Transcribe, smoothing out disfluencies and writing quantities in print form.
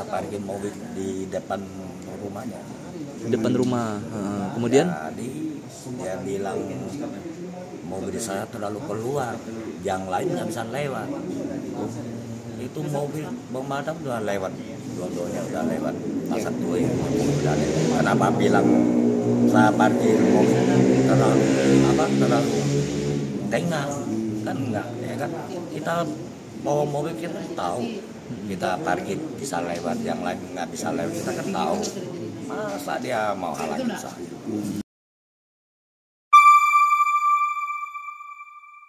parkir mobil di depan rumahnya. Depan rumah. Kemudian Jadi dia bilang mobil saya terlalu keluar, yang lain nggak bisa lewat. Itu mobil pemadam udah lewat, dua-duanya udah lewat. Pasar dua yang udah lewat. Kenapa bilang saya parkir mobil terlalu tengah? Kan enggak, ya kan? Kita bawa mobil kita tahu, kita parkir bisa lewat, yang lain nggak bisa lewat, kita kan tahu. Masa dia mau halangin saya?